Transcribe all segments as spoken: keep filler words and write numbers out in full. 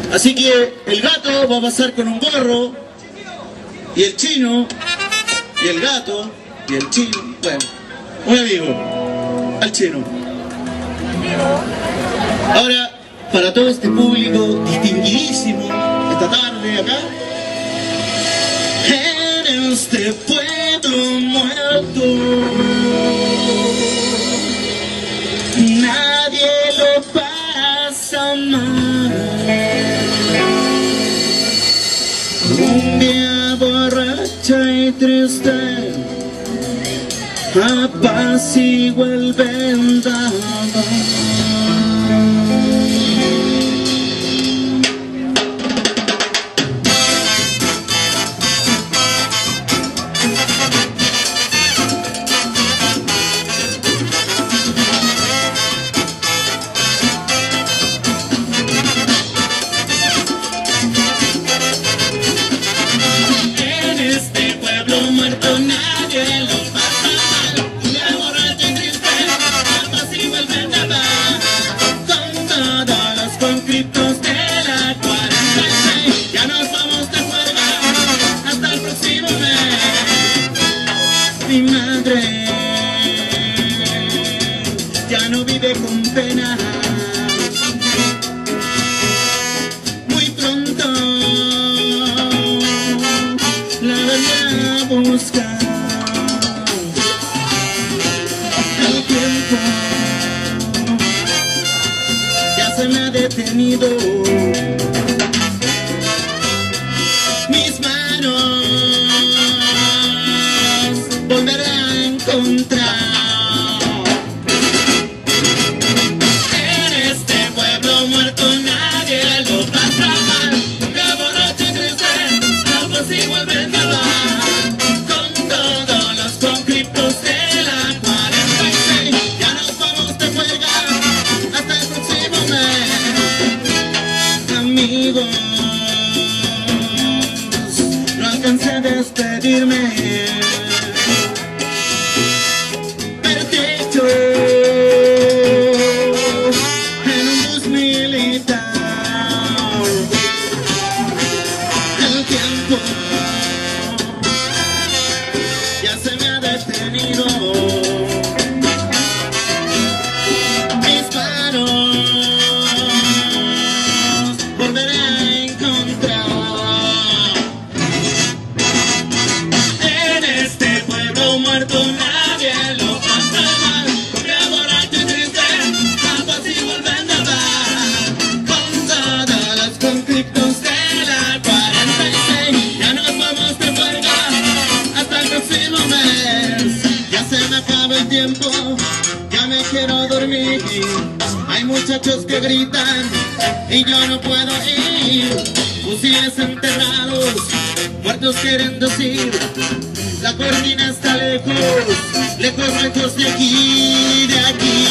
Así que el gato va a pasar con un gorro, y el chino, y el gato, y el chino, bueno, un amigo, al chino. Ahora, para todo este público distinguidísimo, esta tarde acá, en este pueblo muerto, nadie lo pasa mal. Cumbia borracha y triste apacigua el vendaval. Mi madre ya no vive con pena, muy pronto la vendré a buscar. El tiempo ya se me ha detenido, mis manos volveré a encontrar. En este pueblo muerto nadie lo pasa mal. Cumbia borracha y triste, apacigua el vendaval. Con todos los conflictos de la cuarenta y seis, ya nos vamos de juerga hasta el próximo mes. Amigos, no alcancé a despedirme. En un bus militar, el tiempo ya se me ha detenido, mis manos volveré a encontrar. En este pueblo muerto nadie lo pasa mal. Cumbia borracha y triste, apacigua el vendaval. Con todos los conflictos de la cuarenta y seis, ya nos vamos de huelga hasta el próximo mes. Ya se me acaba el tiempo, ya me quiero dormir. Hay muchachos que gritan y yo no puedo ir. Fusiles enterrados, muertos quieren decir. La cortina está lejos, lejos, lejos de aquí, de aquí.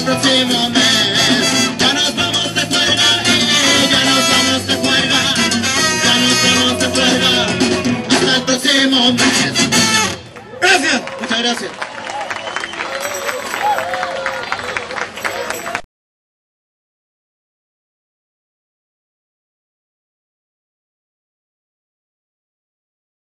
próximo mes. Ya nos vamos de juerga, y ya nos vamos de juerga, ya nos vamos de juerga, hasta el próximo mes. Gracias, muchas gracias.